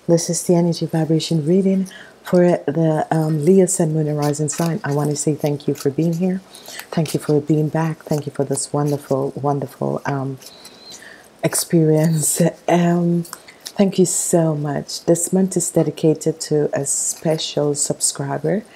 This is the energy vibration reading for the Leo Sun, Moon, and Rising sign. I want to say thank you for being here. Thank you for being back. Thank you for this wonderful, wonderful experience. Thank you so much. This month is dedicated to a special subscriber.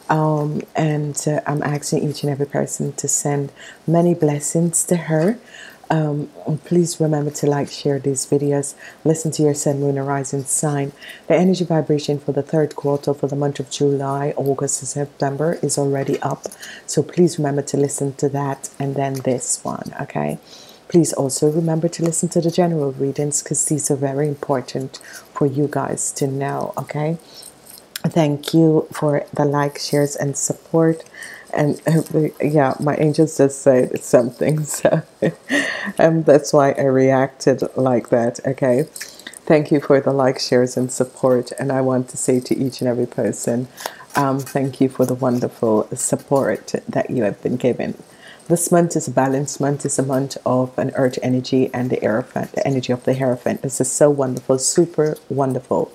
And I'm asking each and every person to send many blessings to her. Please remember to like, share these videos, listen to your Sun, Moon, and Rising sign. The energy vibration for the third quarter for the month of July, August, and September is already up. So please remember to listen to that and then this one, okay? Please also remember to listen to the general readings because these are very important for you guys to know, okay? Thank you for the like, shares, and support. And yeah, my angels just said something, so that's why I reacted like that. Okay, thank you for the like, shares, and support. And I want to say to each and every person, thank you for the wonderful support that you have been given. This month is a balanced month. It's a month of an earth energy and the Hierophant, the energy of the Hierophant. This is so wonderful, super wonderful.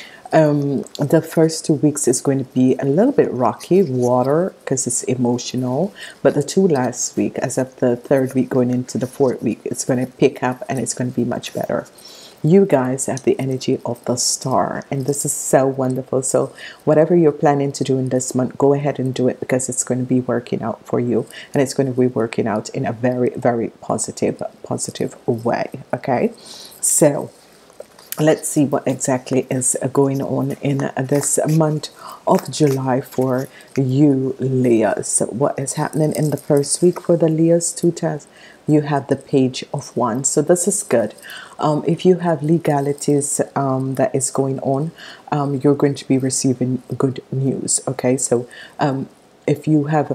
The first 2 weeks is going to be a little bit rocky, water, because it's emotional. But the two last week, as of the third week going into the fourth week, it's going to pick up and it's going to be much better. You guys have the energy of the star, and this is so wonderful. So whatever you're planning to do in this month, go ahead and do it because it's going to be working out for you, and it's going to be working out in a very, very positive way. Okay, so let's see what exactly is going on in this month of July for you Leos. So what is happening in the first week for the Leos? Two times you have the Page of Wands, so this is good. If you have legalities that is going on, you're going to be receiving good news. Okay, so if you have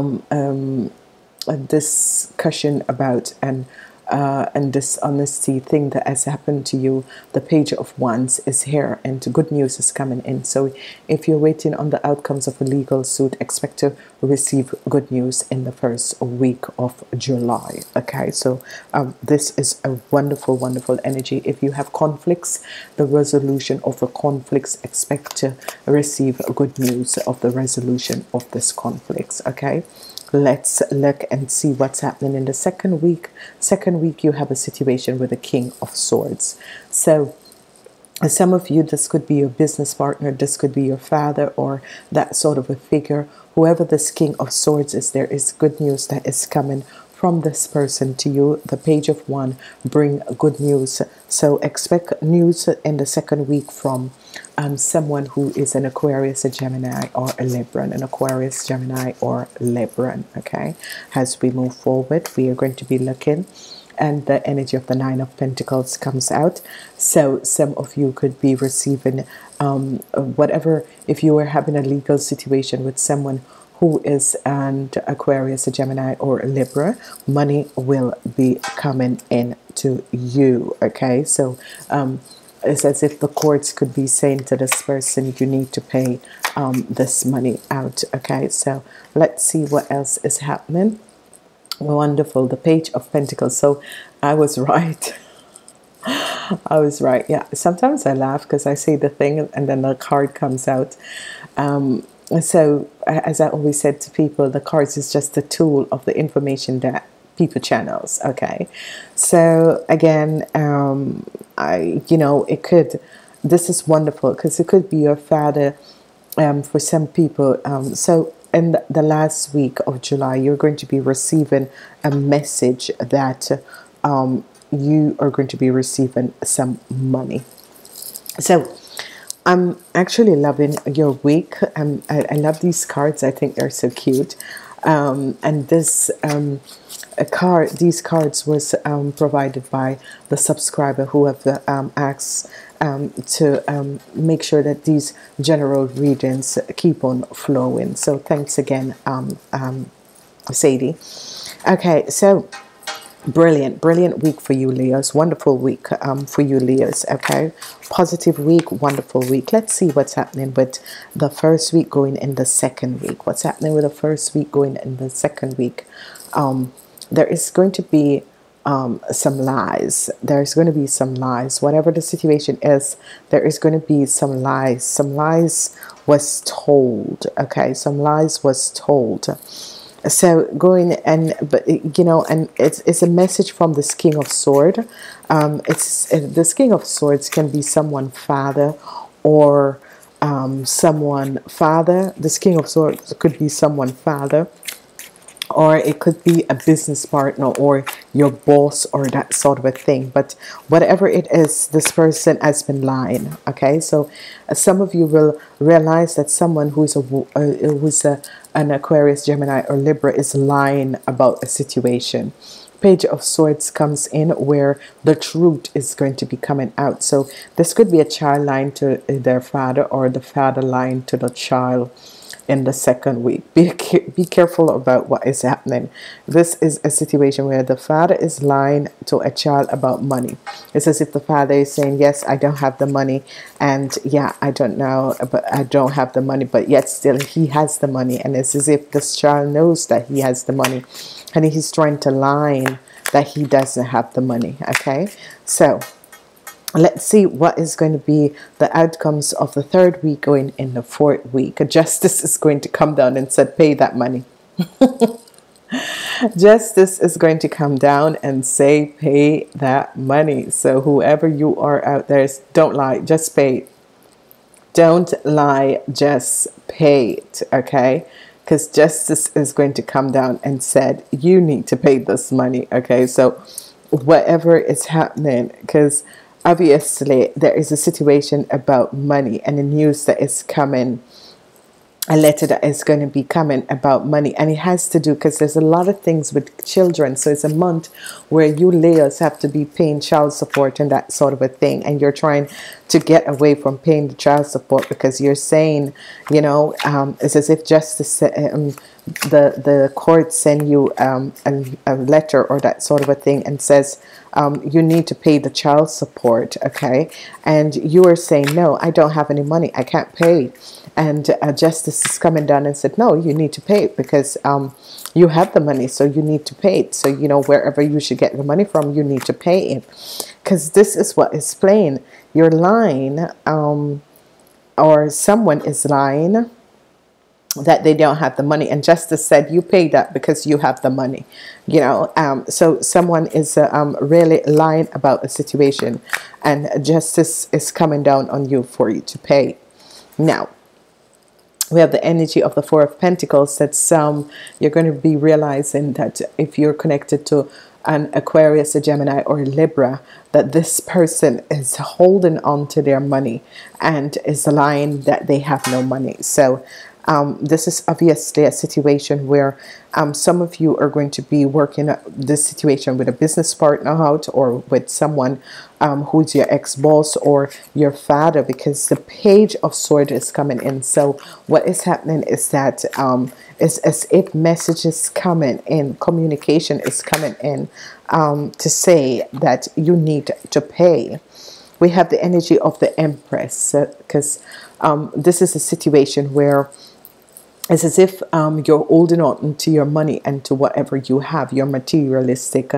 a discussion about and dishonesty thing that has happened to you, the Page of Wands is here and good news is coming in. So if you're waiting on the outcomes of a legal suit, expect to receive good news in the first week of July. Okay, so this is a wonderful, wonderful energy. If you have conflicts, the resolution of the conflicts, expect to receive good news of the resolution of this conflicts. Okay, let's look and see what's happening in the second week. Second week, you have a situation with the King of Swords. So some of you, this could be your business partner, this could be your father, or that sort of a figure. Whoever this King of Swords is, there is good news that is coming from this person to you. The Page of Wands bring good news. So expect news in the second week from someone who is an Aquarius, a Gemini, or a Libran. An Aquarius, Gemini, or Libran. Okay, as we move forward, we are going to be looking, and the energy of the Nine of Pentacles comes out. So some of you could be receiving whatever, if you were having a legal situation with someone who is an Aquarius, a Gemini, or a Libra, money will be coming in to you. Okay, so it's as if the courts could be saying to this person, you need to pay this money out. Okay, so let's see what else is happening. Wonderful, the Page of Pentacles. So I was right. I was right. Yeah, sometimes I laugh because I say the thing and then the card comes out. So as I always said to people, the cards is just a tool of the information that people channels. Okay, so again, it could, this is wonderful because it could be your father for some people. So in the last week of July, you're going to be receiving a message that you are going to be receiving some money. So I'm actually loving your week. I love these cards. I think they're so cute. And this these cards was provided by the subscriber who have asked to make sure that these general readings keep on flowing. So thanks again, Sadie. Okay, so brilliant week for you Leos. Wonderful week for you Leos. Okay, positive week, wonderful week. Let's see what's happening with the first week going in the second week. What's happening with the first week going in the second week? There is going to be some lies. There's going to be some lies. Whatever the situation is, there is going to be some lies. Some lies was told. Okay, some lies was told. So going and but you know, and it's a message from this King of Swords. It's this King of Swords can be someone father or someone father. This King of Swords could be someone father, or it could be a business partner or your boss or that sort of a thing. But whatever it is, this person has been lying. Okay, so some of you will realize that someone who's an Aquarius, Gemini, or Libra is lying about a situation. Page of Swords comes in where the truth is going to be coming out. So this could be a child lying to their father, or the father lying to the child in the second week. Be careful about what is happening. This is a situation where the father is lying to a child about money. It's as if the father is saying, yes, I don't have the money, and yeah, I don't know, but I don't have the money, but yet still he has the money. And it's as if this child knows that he has the money, and he's trying to lie that he doesn't have the money. Okay, so let's see what is going to be the outcomes of the third week going in the fourth week. A justice is going to come down and said, pay that money. Justice is going to come down and say, pay that money. So whoever you are out there, don't lie, just pay it. Don't lie, just pay it. Okay, because justice is going to come down and said, you need to pay this money. Okay, so whatever is happening, because obviously there is a situation about money and the news that is coming, a letter that is going to be coming about money, and it has to do, because there's a lot of things with children. So it's a month where you layers have to be paying child support and that sort of a thing, and you're trying to get away from paying the child support because you're saying, you know, it's as if justice, the court send you a letter or that sort of a thing and says, you need to pay the child support. Okay, and you are saying, no, I don't have any money, I can't pay. And justice is coming down and said, no, you need to pay it because you have the money, so you need to pay it. So, you know, wherever you should get the money from, you need to pay it. Because this is what is playing. You're lying, or someone is lying that they don't have the money, and justice said, you pay that because you have the money. You know, so someone is really lying about a situation, and justice is coming down on you for you to pay. Now, we have the energy of the Four of Pentacles. That you're going to be realizing that if you're connected to an Aquarius, a Gemini, or a Libra, that this person is holding on to their money and is lying that they have no money. So this is obviously a situation where some of you are going to be working this situation with a business partner out, or with someone who's your ex-boss or your father, because the Page of Swords is coming in. So what is happening is that it's as if messages coming in, communication is coming in to say that you need to pay. We have the energy of the Empress, because this is a situation where it's as if you're holding on to your money and to whatever you have, your materialistic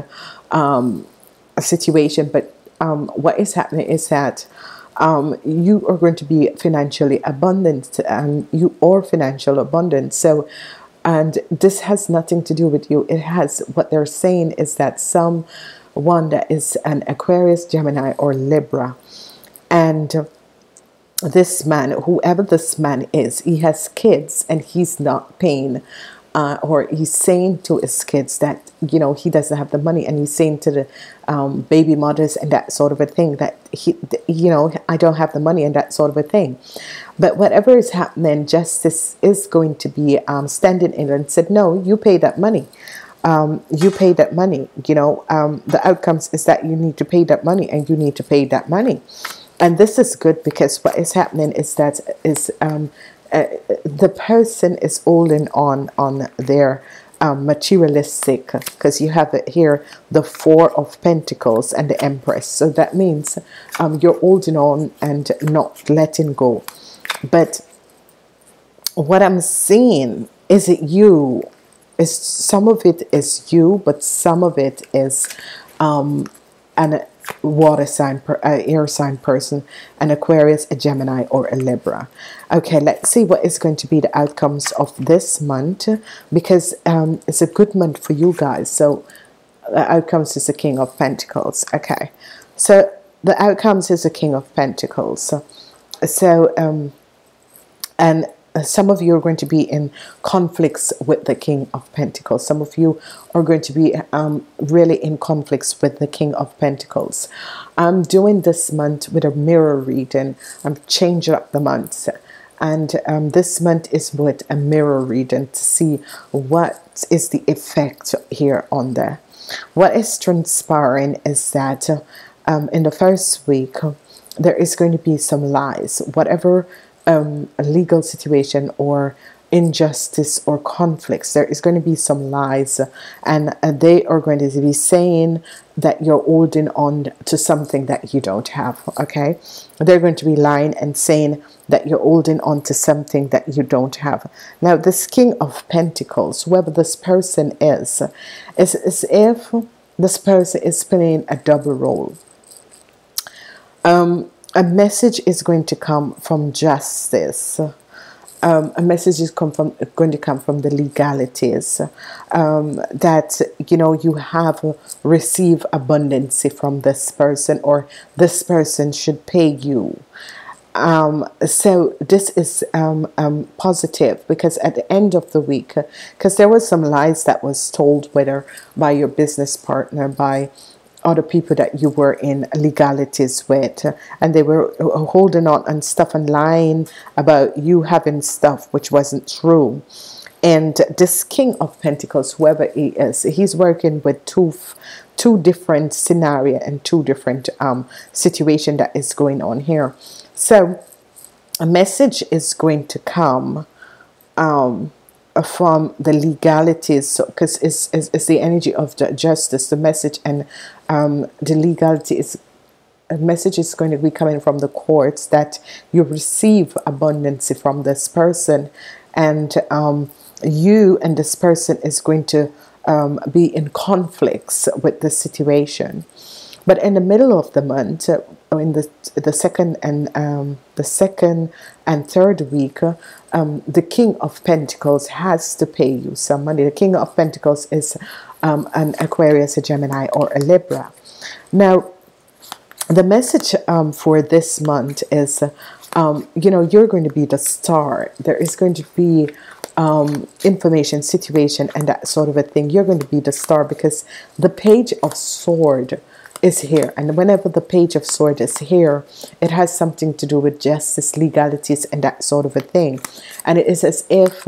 situation. But what is happening is that you are going to be financially abundant, and you are financial abundant. So, and this has nothing to do with you. It has, what they're saying is that someone that is an Aquarius, Gemini, or Libra, and this man, whoever this man is, he has kids and he's not paying, or he's saying to his kids that, you know, he doesn't have the money, and he's saying to the baby mothers and that sort of a thing that he, you know, I don't have the money and that sort of a thing. But whatever is happening, justice is going to be standing in and said, no, you pay that money. You pay that money. You know, the outcomes is that you need to pay that money, and you need to pay that money. And this is good, because what is happening is that the person is holding on their materialistic, because you have it here, the Four of Pentacles and the Empress. So that means you're holding on and not letting go. But what I'm seeing is it you. Is some of it is you, but some of it is and a water sign, air sign person, an Aquarius, a Gemini, or a Libra. Okay, let's see what is going to be the outcomes of this month, because it's a good month for you guys. So the outcomes is the King of Pentacles. Okay, so the outcomes is the King of Pentacles. And some of you are going to be in conflicts with the King of Pentacles. Some of you are going to be really in conflicts with the King of Pentacles. I'm doing this month with a mirror reading. I'm changing up the months. And this month is with a mirror reading to see what is the effect here on there. What is transpiring is that in the first week, there is going to be some lies. Whatever a legal situation or injustice or conflicts, there is going to be some lies, and they are going to be saying that you're holding on to something that you don't have. Okay, they're going to be lying and saying that you're holding on to something that you don't have. Now this King of Pentacles, whoever this person is as if this person is playing a double role. A message is going to come from justice. A message is going to come from the legalities, that you have received abundance from this person, or this person should pay you. So this is positive, because at the end of the week, because there was some lies that was told, whether by your business partner, by other people that you were in legalities with, and they were holding on and stuff and lying about you having stuff which wasn't true. And this King of Pentacles, whoever he is, he's working with two different scenario and two different situation that is going on here. So a message is going to come from the legalities, because it's the energy of the justice, the message, and the legality is a message is going to be coming from the courts that you receive abundance from this person, and you and this person is going to be in conflicts with the situation. But in the middle of the month, in the second and third week, the King of Pentacles has to pay you some money. The King of Pentacles is an Aquarius, a Gemini, or a Libra. Now, the message for this month is, you're going to be the star. There is going to be information, situation, and that sort of a thing. You're going to be the star, because the Page of Sword is here, and whenever the Page of Sword is here, it has something to do with justice, legalities, and that sort of a thing. And it is as if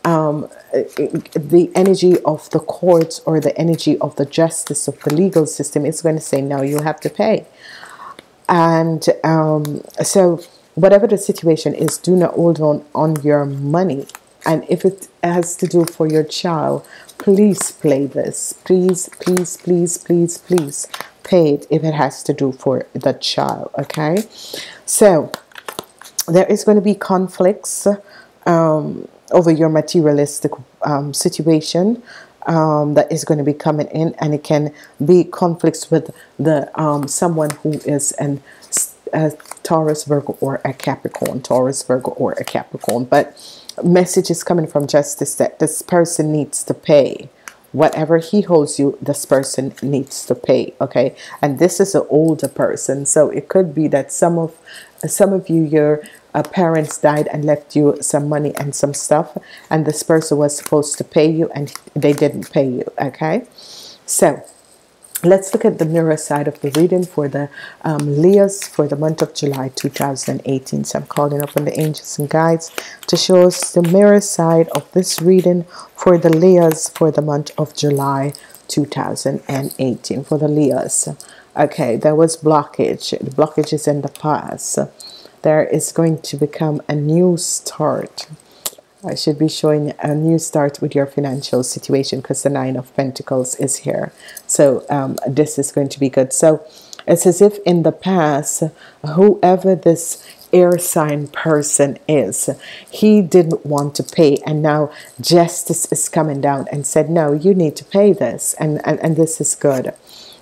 the energy of the courts, or the energy of the justice of the legal system, is going to say, no, you have to pay. And so whatever the situation is, do not hold on your money. And if it has to do for your child, please play this. Please, please, please, please, please pay it if it has to do for the child. Okay, so there is going to be conflicts over your materialistic situation that is going to be coming in, and it can be conflicts with the someone who is a Taurus, Virgo, or a Capricorn. Taurus, Virgo, or a Capricorn. But message is coming from justice that this person needs to pay. Whatever he owes you, this person needs to pay. Okay, and this is an older person, so it could be that some of you, your parents died and left you some money and some stuff, and this person was supposed to pay you and they didn't pay you. Okay, so let's look at the mirror side of the reading for the Leos for the month of July 2018. So I'm calling upon the angels and guides to show us the mirror side of this reading for the Leos for the month of July 2018. For the Leos, okay, there was blockage. The blockage is in the past. There is going to become a new start. I should be showing a new start with your financial situation, because the Nine of Pentacles is here. So this is going to be good. So it's as if in the past, whoever this air sign person is, he didn't want to pay, and now justice is coming down and said, no, you need to pay this, and this is good.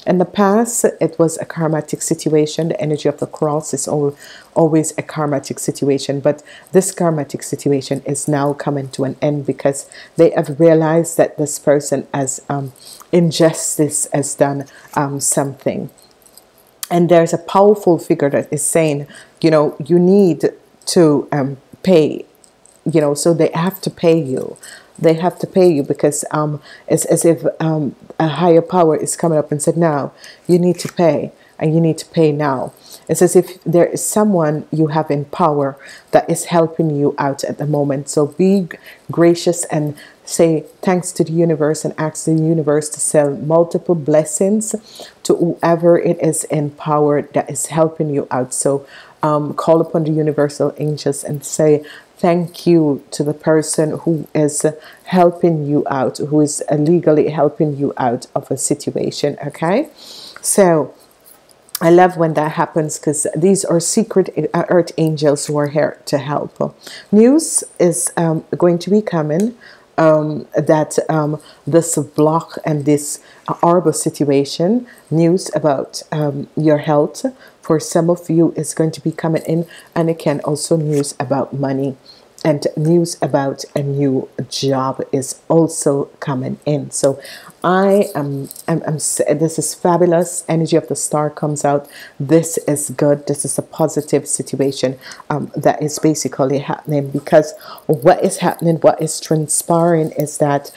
In the past, it was a karmatic situation. The energy of the cross is always a karmatic situation, but this karmatic situation is now coming to an end because they have realized that this person has injustice, has done something. And there's a powerful figure that is saying, you know, you need to pay, you know, so they have to pay you. They have to pay you because it's as if a higher power is coming up and said, now you need to pay, and you need to pay now. It's as if there is someone you have in power that is helping you out at the moment. So be gracious and say thanks to the universe and ask the universe to send multiple blessings to whoever it is in power that is helping you out. So call upon the universal angels and say thank you to the person who is helping you out, who is legally helping you out of a situation. Okay, so I love when that happens because these are secret earth angels who are here to help. News is going to be coming that this block and this horrible situation, news about your health for some of you is going to be coming in, and again also news about money. And news about a new job is also coming in. So this is fabulous. Energy of the star comes out. This is good. This is a positive situation that is basically happening, because what is happening, what is transpiring is that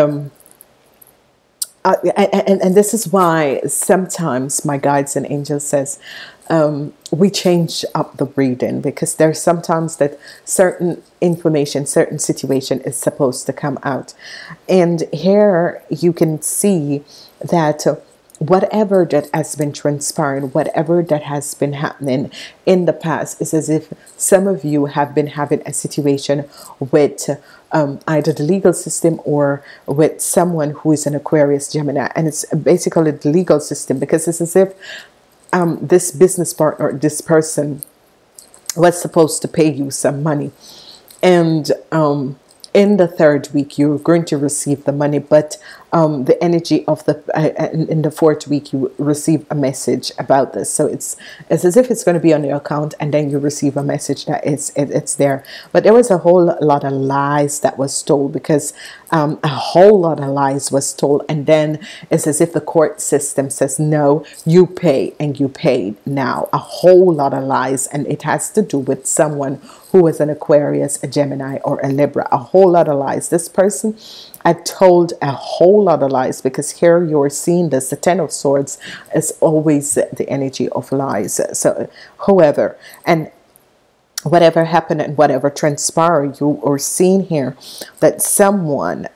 and this is why sometimes my guides and angels says we change up the reading, because there's sometimes that certain information, certain situation is supposed to come out. And here you can see that whatever that has been transpiring, whatever that has been happening in the past, is as if some of you have been having a situation with either the legal system or with someone who is an Aquarius, Gemini. And it's basically the legal system, because it's as if this business partner, this person was supposed to pay you some money, and in the third week you're going to receive the money, but the energy of the in the fourth week you receive a message about this. So it's as if it's going to be on your account, and then you receive a message that it's there. But there was a whole lot of lies that was told, because a whole lot of lies was told, and then it's as if the court system says no, you pay, and you paid now. A whole lot of lies, and it has to do with someone who is an Aquarius, a Gemini, or a Libra. A whole lot of lies. This person had told a whole lot of lies, because here you're seeing this, the Ten of Swords is always the energy of lies. So however, and whatever happened and whatever transpired, you are seeing here that someone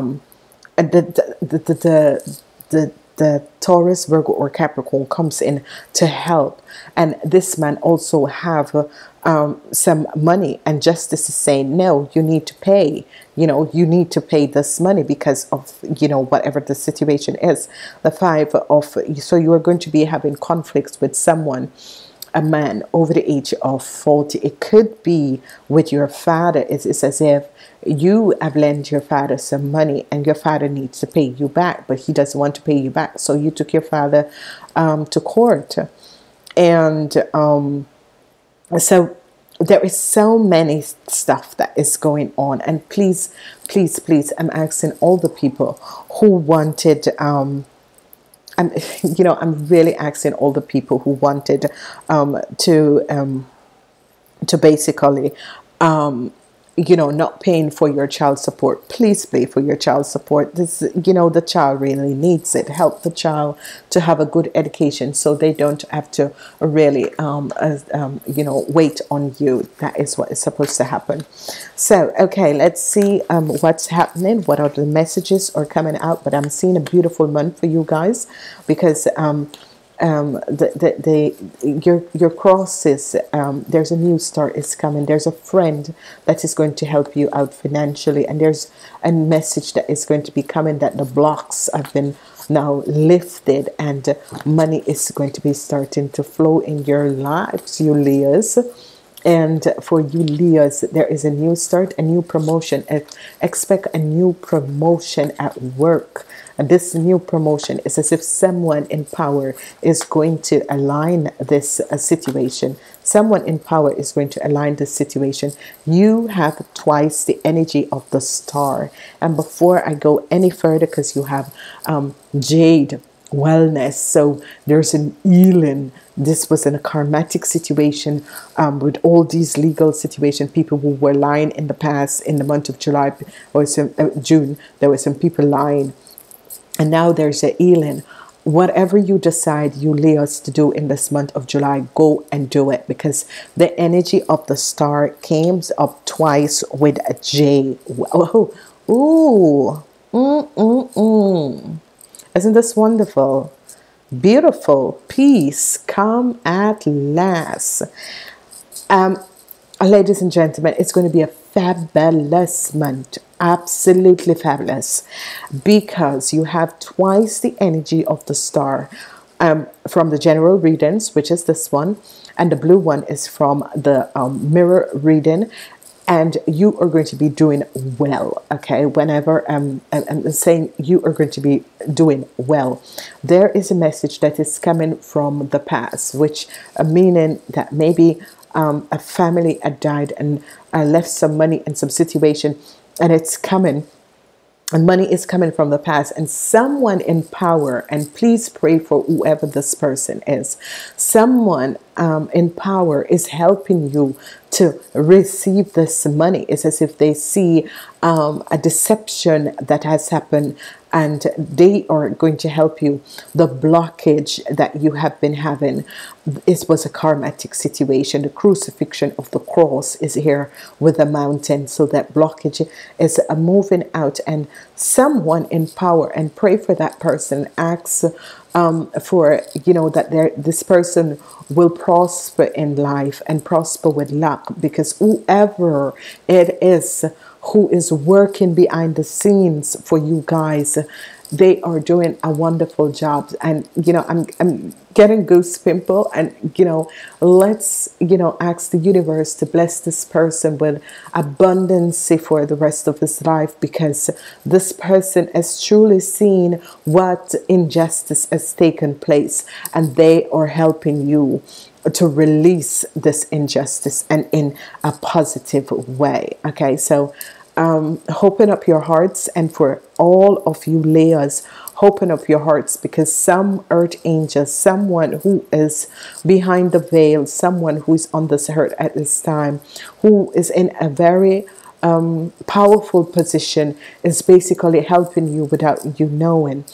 the Taurus, Virgo, or Capricorn comes in to help, and this man also have some money, and justice is saying no, you need to pay, you know, you need to pay this money because of, you know, whatever the situation is. The Five of, so you are going to be having conflicts with someone, a man over the age of 40. It could be with your father. It's as if you have lent your father some money, and your father needs to pay you back, but he doesn't want to pay you back. So you took your father to court, and so there is so many stuff that is going on. And please, please, please, I'm asking all the people who wanted you know, I'm really asking all the people who wanted to basically you know, not paying for your child support, please pay for your child support. This, you know, the child really needs it. Help the child to have a good education, so they don't have to really you know, wait on you. That is what is supposed to happen. So okay, let's see what's happening, what are the messages are coming out. But I'm seeing a beautiful month for you guys, because your crosses, there's a new start is coming. There's a friend that is going to help you out financially, and there's a message that is going to be coming that the blocks have been now lifted, and money is going to be starting to flow in your lives, you Leos. And for you Leos, there is a new start, a new promotion. Expect a new promotion at work. And this new promotion is as if someone in power is going to align this situation. Someone in power is going to align this situation. You have twice the energy of the star. And before I go any further, because you have Jade, wellness. So there's an Elin. This was in a karmatic situation with all these legal situations. People who were lying in the past, in the month of July or June, there were some people lying. And now there's a Elin. Whatever you decide, you Leos, to do in this month of July, go and do it, because the energy of the star came up twice with a J. Oh, ooh. Isn't this wonderful? Beautiful. Peace come at last. Ladies and gentlemen, it's going to be a fabulous month. Absolutely fabulous. Because you have twice the energy of the star from the general readings, which is this one. And the blue one is from the mirror reading. And you are going to be doing well, okay? Whenever I'm saying you are going to be doing well, there is a message that is coming from the past, which meaning that maybe a family had died and left some money in some situation, and it's coming. And money is coming from the past, and someone in power, and please pray for whoever this person is. Someone in power is helping you to receive this money. It's as if they see a deception that has happened, and they are going to help you. The blockage that you have been having, it was a karmatic situation. The crucifixion of the cross is here with the mountain. So that blockage is moving out, and someone in power, and pray for that person. Ask for, that this person will prosper in life and prosper with luck, because whoever it is who is working behind the scenes for you guys, they are doing a wonderful job. And I'm getting goose pimple, and let's ask the universe to bless this person with abundance for the rest of his life, because this person has truly seen what injustice has taken place, and they are helping you to release this injustice, and in a positive way. Okay, so open up your hearts, and for all of you Leos, open up your hearts, because some earth angel, someone who is behind the veil, someone who is on this earth at this time, who is in a very powerful position, is basically helping you without you knowing.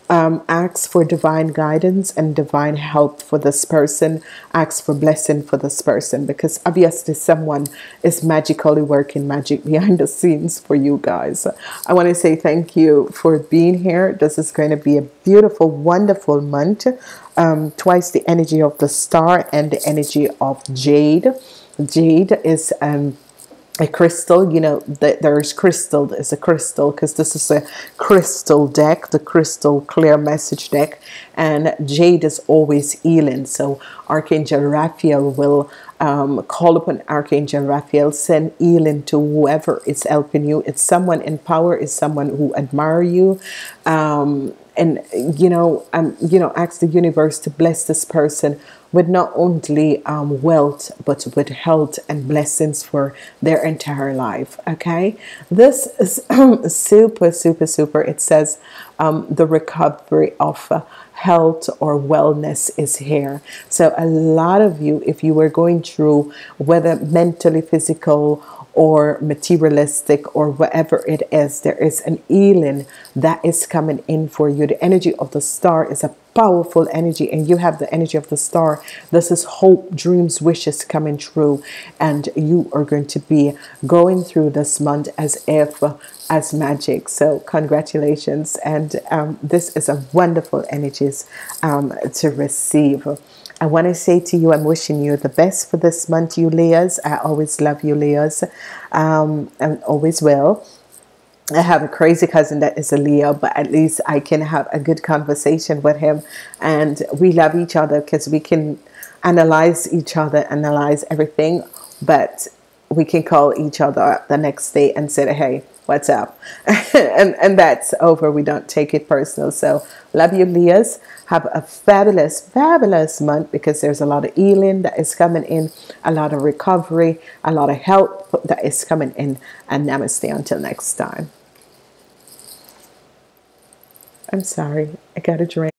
Ask for divine guidance and divine help for this person. Ask for blessing for this person, because obviously someone is magically working magic behind the scenes for you guys. I want to say thank you for being here. This is going to be a beautiful, wonderful month. Twice the energy of the star and the energy of Jade. Jade is a crystal. There's crystal is a crystal, because this is a crystal deck, the crystal clear message deck, and Jade is always healing. So Archangel Raphael will call upon Archangel Raphael, send healing to whoever is helping you. It's someone in power, is someone who admire you, and ask the universe to bless this person with not only wealth, but with health and blessings for their entire life. Okay, this is super, super, super. It says the recovery of health or wellness is here. So a lot of you, if you were going through, whether mentally, physical, or materialistic, or whatever it is, there is an healing that is coming in for you. The energy of the star is a powerful energy, and you have the energy of the star. This is hope, dreams, wishes coming true, and you are going to be going through this month as if as magic. So congratulations, and this is a wonderful energies to receive. I want to say to you, I'm wishing you the best for this month, you Leos. I always love you, Leos, and always will. I have a crazy cousin that is a Leo, but at least I can have a good conversation with him, and we love each other because we can analyze each other, analyze everything but we can call each other up the next day and say, hey, what's up? and that's over. We don't take it personal. So love you, Leahs. Have a fabulous, fabulous month, because there's a lot of healing that is coming in, a lot of recovery, a lot of help that is coming in. And namaste until next time. I'm sorry. I got a drink.